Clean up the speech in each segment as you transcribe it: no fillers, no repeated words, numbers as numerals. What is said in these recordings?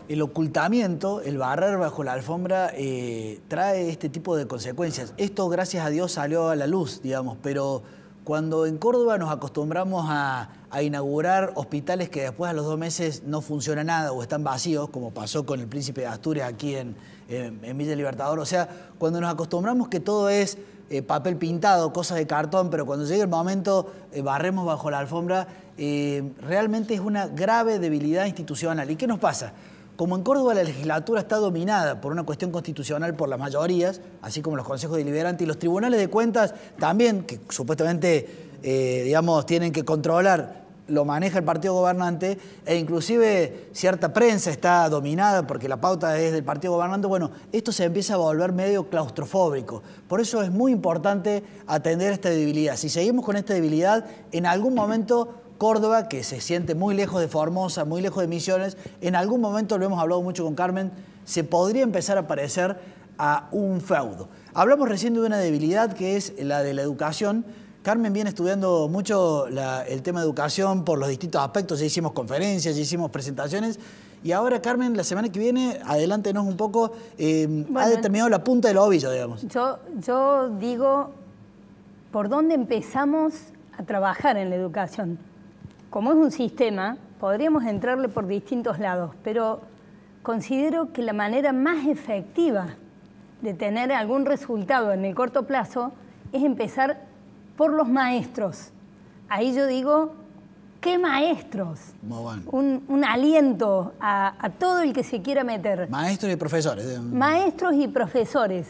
el ocultamiento, el barrer bajo la alfombra, trae este tipo de consecuencias. Esto, gracias a Dios, salió a la luz, digamos, pero cuando en Córdoba nos acostumbramos a inaugurar hospitales que después a los 2 meses no funciona nada o están vacíos, como pasó con el Príncipe de Asturias aquí en Villa Libertador, o sea, cuando nos acostumbramos que todo es papel pintado, cosas de cartón, pero cuando llega el momento barremos bajo la alfombra, realmente es una grave debilidad institucional. ¿Y qué nos pasa? Como en Córdoba la legislatura está dominada por una cuestión constitucional por las mayorías, así como los consejos deliberantes y los tribunales de cuentas también, que supuestamente digamos, tienen que controlar, lo maneja el partido gobernante, e inclusive cierta prensa está dominada porque la pauta es del partido gobernante. Bueno, esto se empieza a volver medio claustrofóbico. Por eso es muy importante atender esta debilidad. Si seguimos con esta debilidad, en algún momento Córdoba, que se siente muy lejos de Formosa, muy lejos de Misiones, en algún momento, lo hemos hablado mucho con Carmen, se podría empezar a parecer a un feudo. Hablamos recién de una debilidad que es la de la educación. Carmen viene estudiando mucho el tema de educación por los distintos aspectos. Ya hicimos conferencias, ya hicimos presentaciones. Y ahora, Carmen, la semana que viene, adelántenos un poco, bueno, ha determinado la punta del ovillo, digamos. Yo digo, ¿por dónde empezamos a trabajar en la educación? Como es un sistema, podríamos entrarle por distintos lados, pero considero que la manera más efectiva de tener algún resultado en el corto plazo es empezar por los maestros. Ahí yo digo, ¿qué maestros? Muy bueno. Un aliento a todo el que se quiera meter. Maestros y profesores. Maestros y profesores.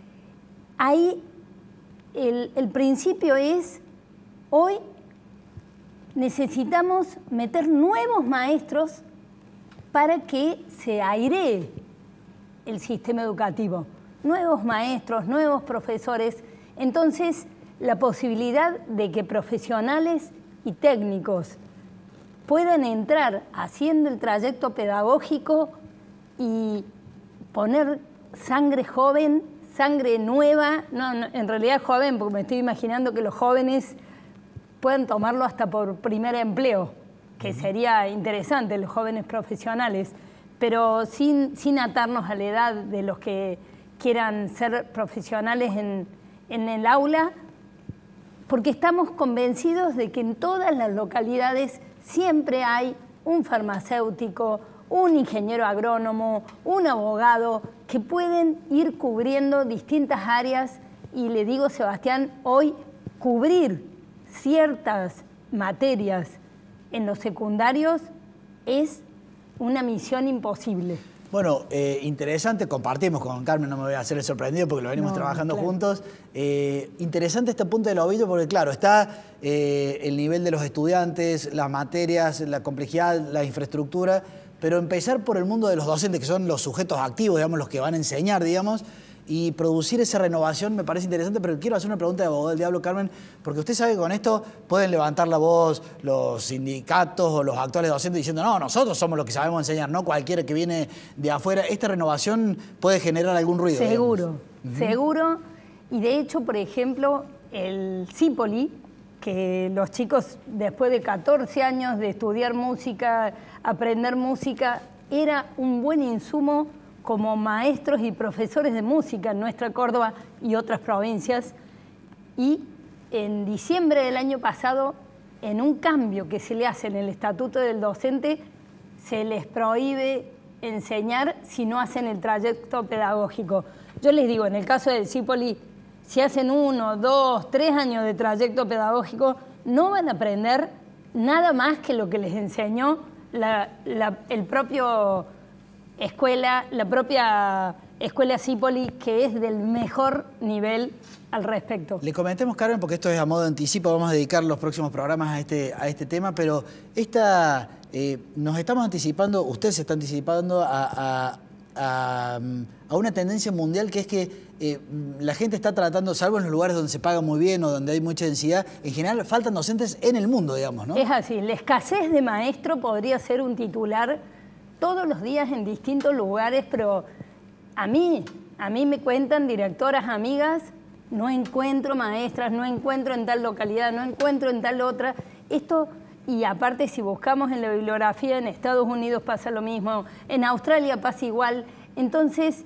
Ahí el principio es, hoy necesitamos meter nuevos maestros para que se airee el sistema educativo. Nuevos maestros, nuevos profesores. Entonces, la posibilidad de que profesionales y técnicos puedan entrar haciendo el trayecto pedagógico y poner sangre joven, sangre nueva, no, en realidad joven, porque me estoy imaginando que los jóvenes puedan tomarlo hasta por primer empleo, que sería interesante, los jóvenes profesionales, pero sin atarnos a la edad de los que quieran ser profesionales en el aula, porque estamos convencidos de que en todas las localidades siempre hay un farmacéutico, un ingeniero agrónomo, un abogado, que pueden ir cubriendo distintas áreas. Y le digo, Sebastián, hoy cubrir ciertas materias en los secundarios es una misión imposible. Bueno, interesante, compartimos con Carmen, no me voy a hacer el sorprendido porque lo venimos trabajando juntos. Interesante este punto del ovillo porque, claro, está el nivel de los estudiantes, las materias, la complejidad, la infraestructura, pero empezar por el mundo de los docentes, que son los sujetos activos, digamos, los que van a enseñar, digamos, y producir esa renovación me parece interesante, pero quiero hacer una pregunta de abogado del diablo, Carmen, porque usted sabe que con esto pueden levantar la voz los sindicatos o los actuales docentes diciendo, no, nosotros somos los que sabemos enseñar, no cualquiera que viene de afuera. ¿Esta renovación puede generar algún ruido? Seguro, seguro. Y de hecho, por ejemplo, el Cipoli, que los chicos después de 14 años de estudiar música, aprender música, era un buen insumo como maestros y profesores de música en nuestra Córdoba y otras provincias. Y en diciembre del año pasado, en un cambio que se le hace en el estatuto del docente, se les prohíbe enseñar si no hacen el trayecto pedagógico. Yo les digo, en el caso del Cipoli, si hacen 1, 2, 3 años de trayecto pedagógico, no van a aprender nada más que lo que les enseñó el propio la propia escuela Cipoli, que es del mejor nivel al respecto. Le comentemos, Carmen, porque esto es a modo de anticipo, vamos a dedicar los próximos programas a este tema, pero nos estamos anticipando, usted se está anticipando a una tendencia mundial, que es que la gente está tratando, salvo en los lugares donde se paga muy bien o donde hay mucha densidad, en general faltan docentes en el mundo, digamos, ¿no? Es así, la escasez de maestro podría ser un titular todos los días en distintos lugares, pero a mí me cuentan directoras amigas, no encuentro maestras, no encuentro en tal localidad, no encuentro en tal otra. Esto y aparte si buscamos en la bibliografía, en Estados Unidos pasa lo mismo, en Australia pasa igual. Entonces,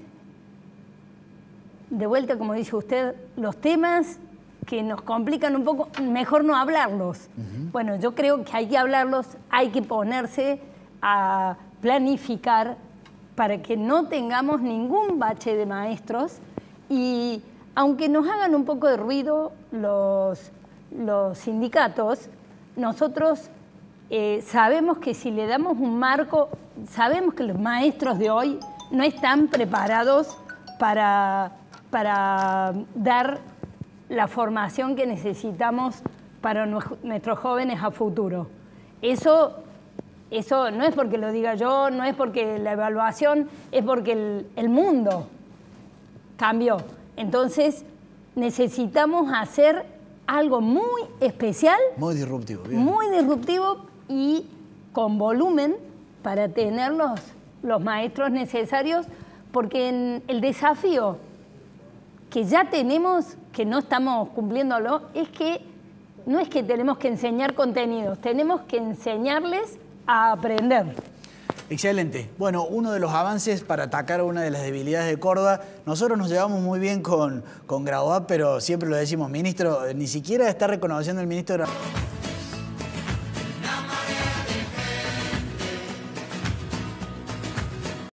de vuelta, como dice usted, los temas que nos complican un poco, mejor no hablarlos. Bueno, yo creo que hay que hablarlos, hay que ponerse a planificar para que no tengamos ningún bache de maestros, y aunque nos hagan un poco de ruido los sindicatos, nosotros sabemos que si le damos un marco, sabemos que los maestros de hoy no están preparados para dar la formación que necesitamos para nuestros jóvenes a futuro. Eso no es porque lo diga yo, no es porque la evaluación, es porque el mundo cambió. Entonces, necesitamos hacer algo muy especial. Muy disruptivo. Bien. Muy disruptivo y con volumen para tener los maestros necesarios, porque el desafío que ya tenemos, que no estamos cumpliéndolo, es que no es que tenemos que enseñar contenidos, tenemos que enseñarles a aprender. Excelente. Bueno, uno de los avances para atacar una de las debilidades de Córdoba, nosotros nos llevamos muy bien con Grabois, pero siempre lo decimos, ministro, ni siquiera está reconociendo el ministro Grabois